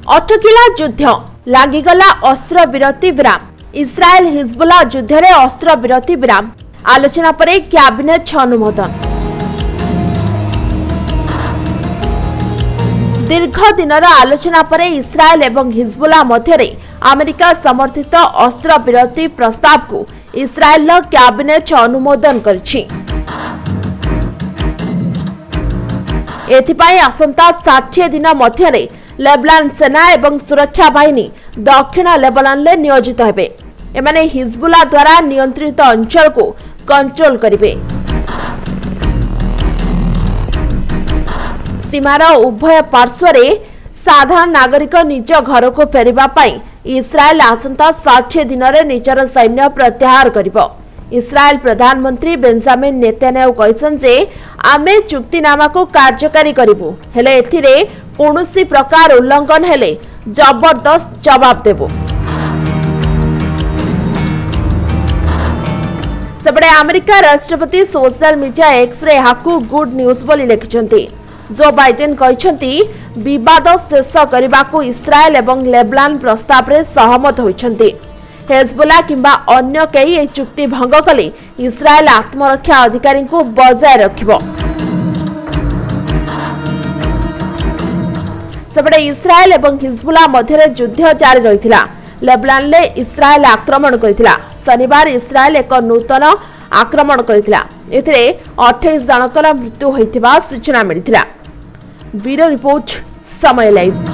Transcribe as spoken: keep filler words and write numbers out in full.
अटकिला युद्ध लागिगला अस्त्र विरति विराम। इस्राएल हिजबुल्ला युद्ध में अस्त्र विरति विराम आलोचना पर कैबिनेट अनुमोदन। दीर्घ दिनर आलोचना पर इस्राएल एवं हिजबुल्ला मध्य अमेरिका समर्थित अस्त्र विरति प्रस्ताव को इस्राएल कैबिनेट अनुमोदन करिछि। एथिपाई आसंता साठ दिन मध्य लेबनान सेना एवं सुरक्षा बाहिनी दक्षिण लेबनान ले नियोजित हेबे। एमाने हिजबुल्ला द्वारा नियंत्रित अंचल को कंट्रोल करिवे। सीमार उभय पार्श्वरे साधारण नागरिक निज घर को फेरिबा पाई इस्राएल आसंता साठ दिन रे निजर सैन्य प्रत्याहार करिवो। इस्राएल प्रधानमंत्री बेंजामिन नेतान्याहू कहिसन जे आमे चुक्तिनामा को कार्यकारी करिवु, हेले एथिरे कोनोसी प्रकार उल्लंघन हेले जबरदस्त जवाब देबो। सेपटे अमेरिका राष्ट्रपति social media X ray हाकु good news बोली लिखिसंती। जो बाइडेन कहिसंती विवाद शेष करने को इस्राएल एवं लेबनान प्रस्ताव रे सहमत होइछंती। हिजबुल्ला किंबा अन्य कई ए चुक्ति भंग कले इस्राएल आत्मरक्षा अधिकारी को बजाय रखिबो। सेपटे इस्राएल एवं हिजबुल्ला मध्य युद्ध जारी रहिथिला। लेबनान ले इस्राएल आक्रमण करिथिला। शनिवार इस्राएल एक नूतन आक्रमण करिथिला। एथिरे अट्ठाईस जनकर मृत्यु होइथिबा सूचना मिलिथिला। Bureau report Samay live.